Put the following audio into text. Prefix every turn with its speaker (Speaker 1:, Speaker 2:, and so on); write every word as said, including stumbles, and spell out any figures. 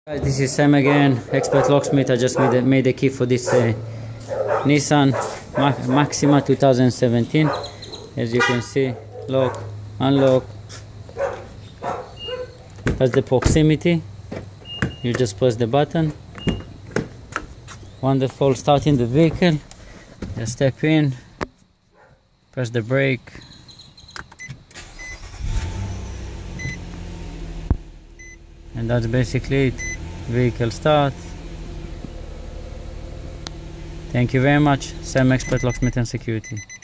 Speaker 1: Guys, this is Sam again, expert locksmith. I just made a, made a key for this uh, Nissan Ma Maxima two thousand seventeen. As you can see, lock, unlock. That's the proximity. You just press the button. Wonderful. Starting the vehicle. Just step in, press the brake. And that's basically it. Vehicle start. Thank you very much. Sam, expert locksmith and security.